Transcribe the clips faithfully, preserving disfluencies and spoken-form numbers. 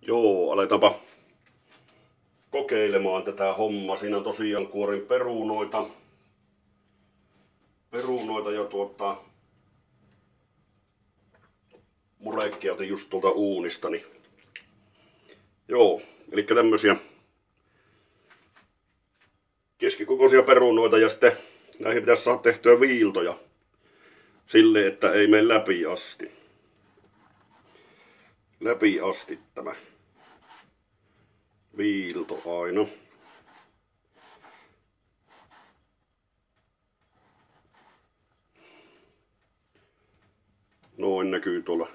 Joo, aletaanpa kokeilemaan tätä hommaa. Siinä on tosiaan kuorin perunoita. Perunoita ja tuota murekkia otin just tuolta uunista. Niin. Joo, eli tämmösiä keskikokoisia perunoita ja sitten näihin pitäisi saada tehtyä viiltoja silleen, että ei mene läpi asti. Läpi asti tämä viilto aina. Noin näkyy tuolla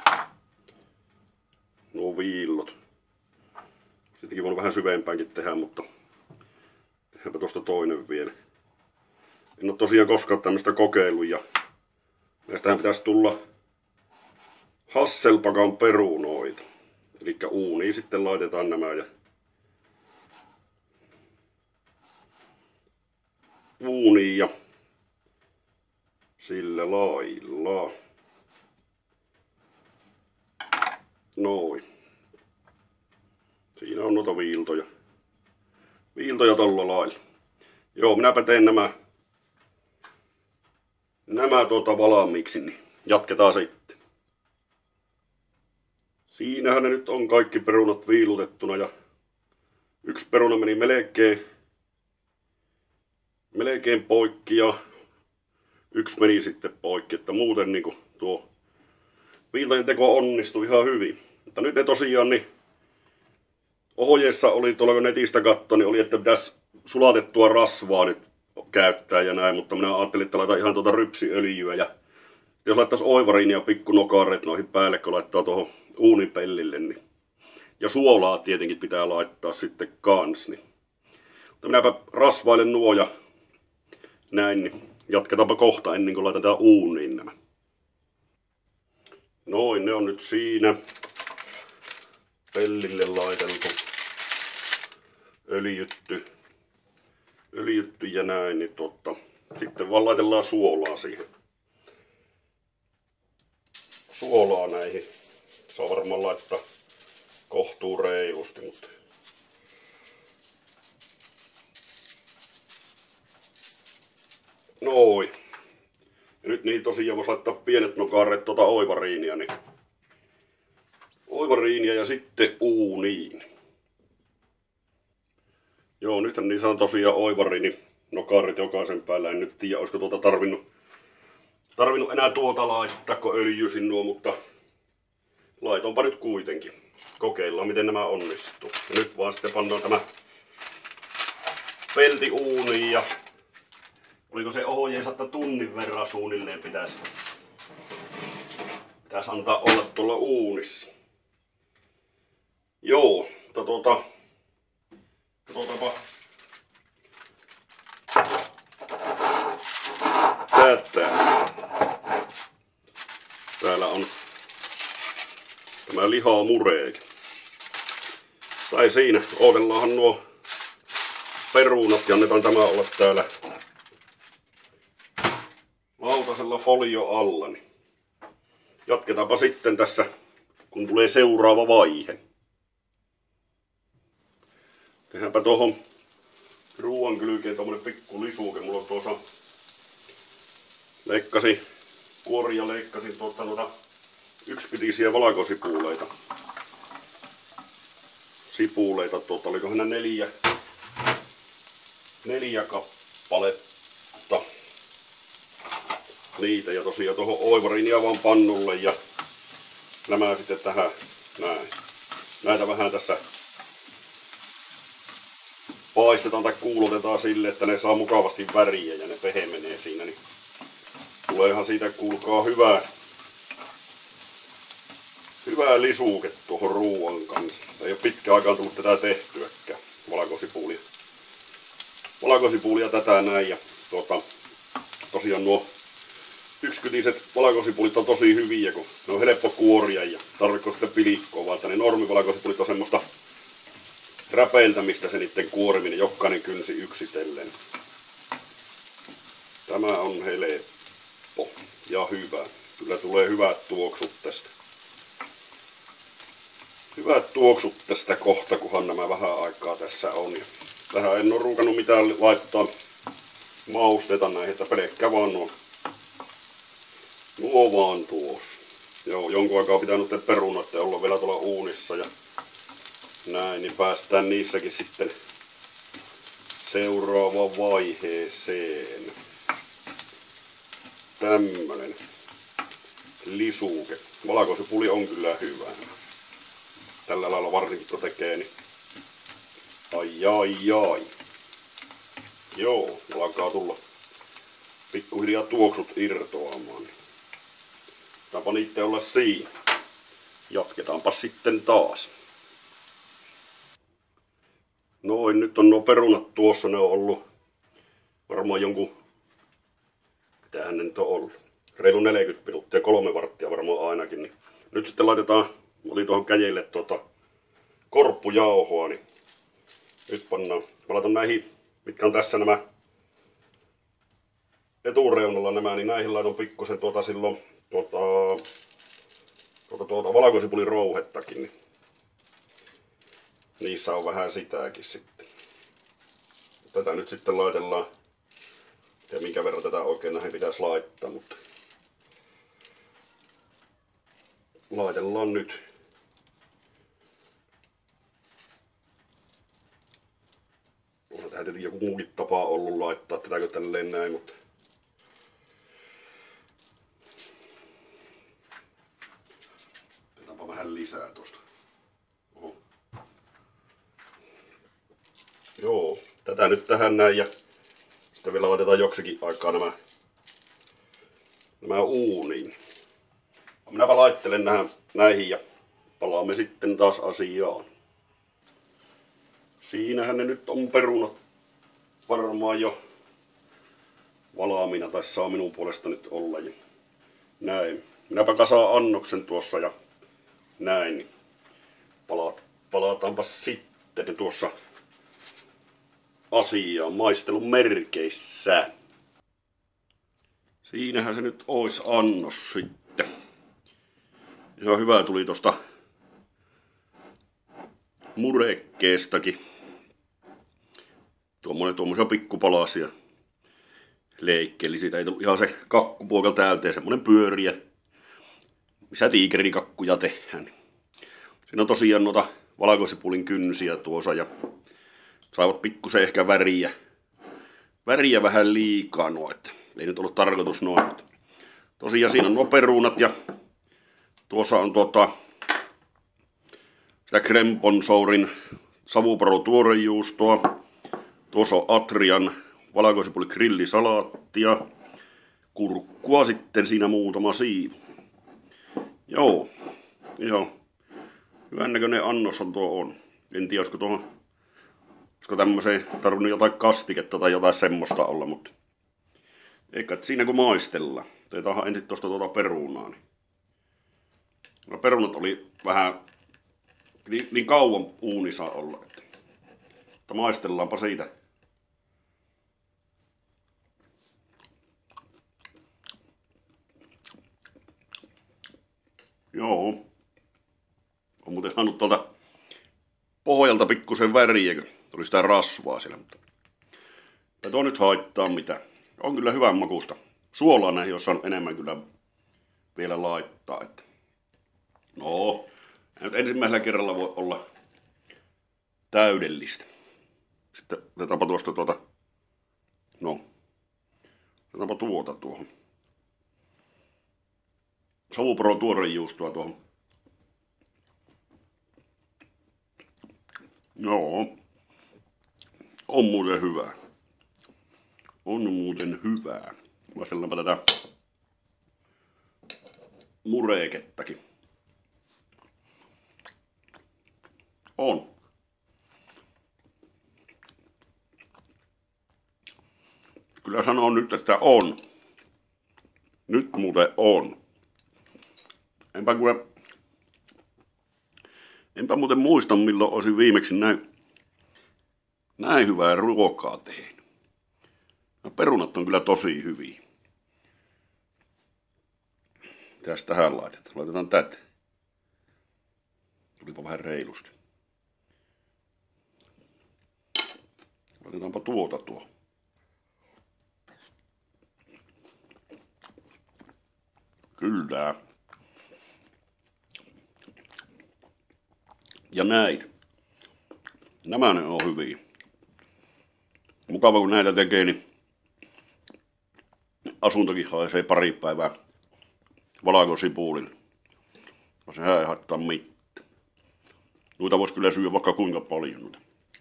nuo viillot. Sittenkin voin vähän syvempäänkin tehdä, mutta tehdäänpä tuosta toinen vielä. En ole tosiaan koskaan tämmöistä kokeillut ja näistähän pitäisi tulla Hasselbacken perunoita. Eli uuniin sitten laitetaan nämä ja uuniin ja sillä lailla. Noin. Siinä on noita viiltoja. Viiltoja tolla lailla. Joo, minäpä teen nämä nämä tuota valmiiksi, niin jatketaan sitten. Siinähän ne nyt on kaikki perunat viilutettuna ja yksi peruna meni melkein melkein poikki ja yksi meni sitten poikki, että muuten niinku tuo viiltojen teko onnistui ihan hyvin. Mutta nyt ne tosiaan niin ohjeessa oli tuolla netistä katto, niin oli, että pitäisi sulatettua rasvaa nyt käyttää ja näin, mutta minä ajattelin, että laitan ihan tuota rypsiöljyä ja jos laittaisi oivariinia ja pikkunokaret noihin päälle, kun laittaa tuohon uunipellille, niin ja suolaa tietenkin pitää laittaa sitten kans, niin mutta minäpä rasvailen nuo ja näin, niin jatketaanpa kohta ennen kuin laitetaan uuniin nämä. Noin, ne on nyt siinä pellille laiteltu, öljytty, öljytty ja näin, niin totta. Sitten vaan laitellaan suolaa siihen. Suolaa näihin. Saa varmaan laittaa kohtuu reilusti, mutta noin. Ja nyt niihin tosiaan voisi laittaa pienet nokaret tuota oivariinia, niin oivariinia ja sitten uuniin. Joo, nythän niissä on tosiaan oivariini nokaret jokaisen päällä. En nyt tiedä, olisiko tuota tarvinnut, tarvinnut enää tuota laittaa, kun öljysin nuo, mutta laitonpa nyt kuitenkin. Kokeillaan, miten nämä onnistuu. Ja nyt vaan sitten pannaan tämä pelti uuniin ja oliko se ohjeessa, että tunnin verran suunnilleen pitäisi, pitäisi antaa olla tuolla uunissa. Joo, mutta tuota, katsotaanpa tätä. Täällä on tämä lihamureeki. Tai siinä, odotellaanhan nuo perunat ja annetaan tämä olla täällä lautasella folio alla. Niin jatketaanpa sitten tässä, kun tulee seuraava vaihe. Tehdäänpä tuohon ruoan kylkeen tommonen pikku lisuke. Mulla on tuossa leikkasin kuoria, leikkasin tuota noita yksipitisiä valkosipuleita. Sipuleita tuota, olikohan ne neljä, neljä kappaletta. Niitä ja tosiaan tuohon oivariinia vaan pannulle ja nämä sitten tähän näin. Näitä vähän tässä paistetaan tai kuulotetaan sille, että ne saa mukavasti väriä ja ne pehemenee siinä, niin tuleehan siitä, kuulkaa, hyvää hyvää lisuke tuohon ruoan kanssa. Ei ole pitkään aikaan tullut tätä tehtyäkään, valkosipulia. Valkosipulia tätä näin ja tuota, tosiaan nuo yksikytiset valkosipulit on tosi hyviä, kun ne on helppo kuoria ja tarvitko sitten pilikkoa, vaan että ne normivalkosipulit on semmoista räpeiltämistä se niiden kuoriminen, jokainen kynsi yksitellen. Tämä on helppo ja hyvä. Kyllä tulee hyvät tuoksut tästä. Hyvät tuoksut tästä kohta, kunhan nämä vähän aikaa tässä on. Ja tähän en ole ruukannut mitään laittaa mausteita näihin, että pelkkä vaan nuo. Nuo vaan tuossa. Joo, jonkun aikaa pitää nyt perunoiden olla vielä tuolla uunissa ja näin, niin päästään niissäkin sitten seuraavaan vaiheeseen. Tämmönen lisuke. Valkosipuli on kyllä hyvä. Tällä lailla varsinkin kun tekee, niin ai ai ai. Joo, alkaa tulla pikkuhiljaa tuoksut irtoamaan. Tapa niitä olla siinä. Jatketaanpa sitten taas. Noin, nyt on nuo perunat tuossa, ne on ollut varmaan jonkun, mitähän ne nyt on ollut, reilu neljäkymmentä minuuttia, kolme varttia varmaan ainakin. Niin nyt sitten laitetaan, oli tuohon käjille tuota korppujauhoa, niin nyt pannaan, mä laitan näihin, mitkä on tässä nämä etureunalla nämä, niin näihin laitan pikkusen tuota silloin tuota, tuota, tuota valkosipulin rouhettakin, niin niissä on vähän sitäkin sitten. Tätä nyt sitten laitellaan, ja minkä verran tätä oikein näihin pitäisi laittaa, mutta laitellaan nyt. On tähän tietenkin joku muukin tapa ollut laittaa tätäkö tälleen näin, mutta otetaanpa vähän lisää tosta. Oho. Joo, tätä nyt tähän näin ja sitten vielä laitetaan joksikin aikaa nämä, nämä uuniin. Minäpä laittelen näihin, näihin ja palaamme sitten taas asiaan. Siinähän ne nyt on perunat varmaan jo valmiina, tai saa minun puolesta nyt olla. Ja näin. Minäpä kasaan annoksen tuossa ja näin. Niin palaat, palataanpa sitten tuossa asiaan maistelun merkeissä. Siinähän se nyt ois annos sitten. Ihan hyvä tuli tosta murekkeestakin. Tuommoinen tuommoisia pikkupalasia leikkeli. Siitä ei tullut ihan se kakkupuokel täältä, semmonen pyöriä, missä tiikerikakkuja tehdään. Siinä on tosiaan noita valkosipulin kynsiä tuossa ja saivat pikkusen ehkä väriä. Väriä vähän liikaa nuo, että ei nyt ollut tarkoitus noin. Mutta tosiaan siinä on nuo perunat ja tuossa on tuota sitä Kremponsourin savuparo tuorejuustoa. Tuossa on Atrian valkosipuli grillisalaattia. Kurkkua sitten siinä muutama siivu. Joo, joo. Hyvän näköinen annoshan tuo on. En tiedä, olisiko tuohon, olisiko tämmöiseen tarvinnut jotain kastiketta tai jotain semmoista olla, mutta eikä siinä kun maistellaan. Otetaan ensin tuosta tuota perunaa. Niin. No perunat oli vähän, niin, niin kauan uuni saa olla, että, että maistellaanpa siitä. Joo. On muuten saanut tuolta pohjalta pikkusen väriä, kun tuli sitä rasvaa siellä, mutta ei tuo nyt haittaa mitään. On kyllä hyvän makusta. Suolaa näihin, jos on enemmän kyllä vielä laittaa. Että. No, nyt ensimmäisellä kerralla voi olla täydellistä. Sitten otetaanpa tuosta tuota, no, otetaanpa tuota tuohon. Savuparo tuorejuustoa tuohon. Joo, on muuten hyvää. On muuten hyvää. Maistellaanpa tätä murekettakin. On. Kyllä sanon nyt, että on. Nyt muuten on. Enpä kuule... Enpä muuten muista, milloin olisin viimeksi näin, näin hyvää ruokaa tehnyt. No, perunat on kyllä tosi hyviä. Mitäs tähän laitetaan? Laitetaan tätä. Tulipa vähän reilusti. Laitetaanpa tuota tuo. Kyllä. Ja näitä. Nämä ne on hyviä. Mukava kun näitä tekee, niin asuntokin haisee pari päivää valakosipuulille. Sehän ei haittaa mitään. Noita vois kyllä syödä vaikka kuinka paljon noita.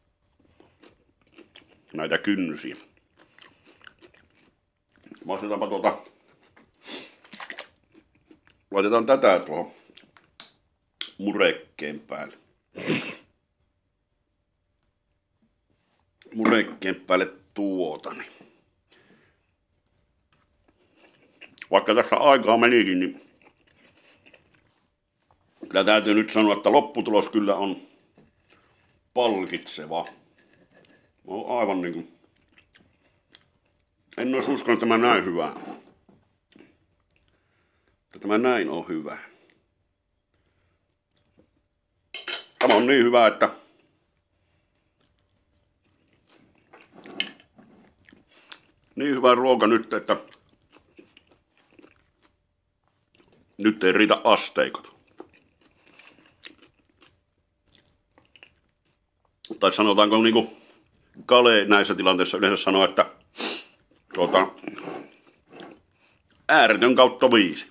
Näitä kynnysiä. Maistetaanpa tuota. Laitetaan tätä tuohon murekkeen päälle. Murekkeen päälle tuotani. Vaikka tässä aikaa menikin, niin kyllä täytyy nyt sanoa, että lopputulos kyllä on palkitseva. On aivan niin kuin... En olisi uskonut, että tämä näin hyvää. Että tämä näin on hyvä. Tämä on niin hyvä, että niin hyvä ruoka nyt, että nyt ei riitä asteikot. Tai sanotaanko niinku Kale näissä tilanteissa yleensä sanoo, että tuota, ääretön kautta viisi.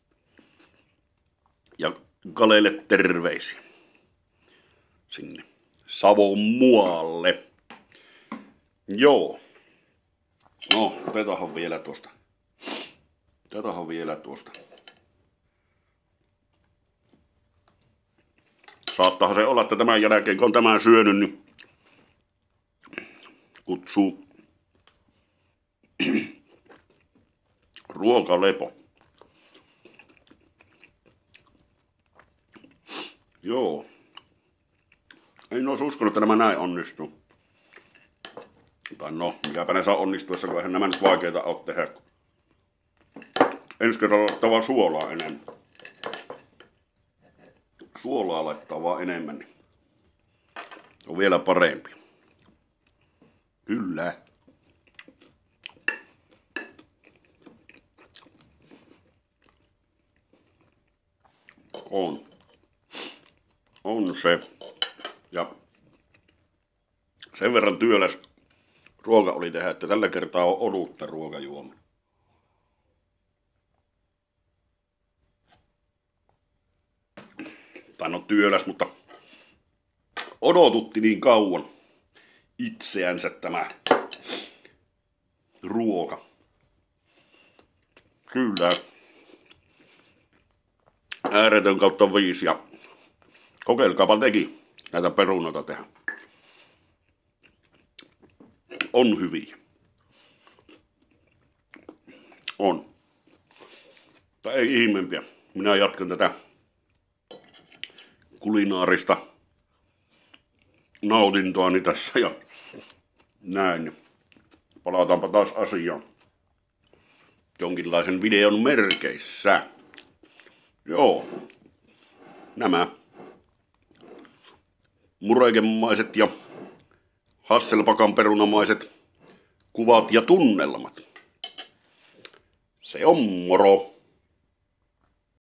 Ja Kalelle terveisiä sinne Savon muualle. Joo. No, otetaanhan vielä tuosta. Otetaanhan vielä tuosta. Saattaahan se olla, että tämän jälkeen, kun on tämän syönyt, niin kutsuu ruokalepo. Joo. En olisi uskonut, että nämä näin onnistuu. Tai no, mikäpä ne saa onnistuessa, kun eihän nämä nyt vaikeita ole tehdä. Ensi kerralla laittaa vaan suolaa enemmän. Suolaa laittaa vaan enemmän, niin on vielä parempi. Kyllä. On. On se. Ja sen verran työläs ruoka oli tehdä, että tällä kertaa on olutta ruokajuoma. Tai no työläs, mutta odotutti niin kauan itseänsä tämä ruoka. Kyllä. Ääretön kautta viisi ja kokeilkaapa teki näitä perunoita tehdä. On hyviä. On. Tai ei ihmeempiä. Minä jatkan tätä kulinaarista nautintoani tässä ja näin. Palataanpa taas asiaan jonkinlaisen videon merkeissä. Joo. Nämä murekemaiset ja Hasselbakan perunamaiset kuvat ja tunnelmat. Se on moro.